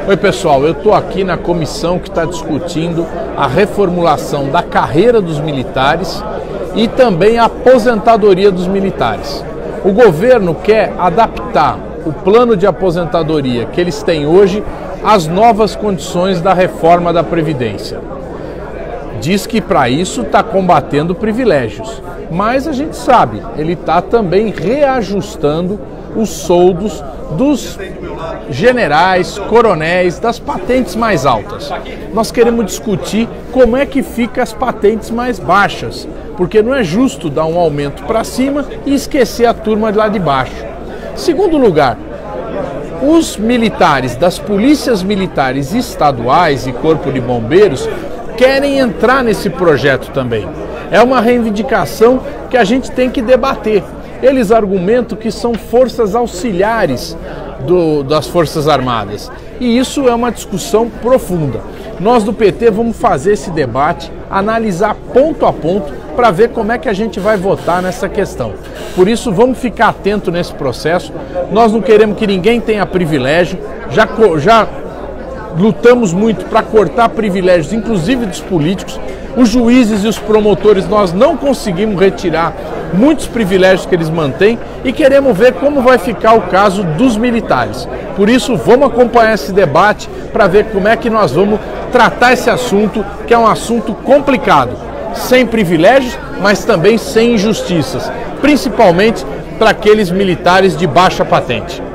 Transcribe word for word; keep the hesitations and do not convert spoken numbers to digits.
Oi pessoal, eu estou aqui na comissão que está discutindo a reformulação da carreira dos militares e também a aposentadoria dos militares. O governo quer adaptar o plano de aposentadoria que eles têm hoje às novas condições da reforma da Previdência. Diz que para isso está combatendo privilégios, mas a gente sabe, ele está também reajustando os soldos dos generais, coronéis, das patentes mais altas. Nós queremos discutir como é que fica as patentes mais baixas, porque não é justo dar um aumento para cima e esquecer a turma de lá de baixo. Segundo lugar, os militares das polícias militares estaduais e Corpo de Bombeiros querem entrar nesse projeto também. É uma reivindicação que a gente tem que debater. Eles argumentam que são forças auxiliares do, das Forças Armadas. E isso é uma discussão profunda. Nós do P T vamos fazer esse debate, analisar ponto a ponto para ver como é que a gente vai votar nessa questão. Por isso vamos ficar atento nesse processo. Nós não queremos que ninguém tenha privilégio. Já, já lutamos muito para cortar privilégios, inclusive dos políticos. Os juízes e os promotores, nós não conseguimos retirar muitos privilégios que eles mantêm e queremos ver como vai ficar o caso dos militares. Por isso, vamos acompanhar esse debate para ver como é que nós vamos tratar esse assunto, que é um assunto complicado, sem privilégios, mas também sem injustiças, principalmente para aqueles militares de baixa patente.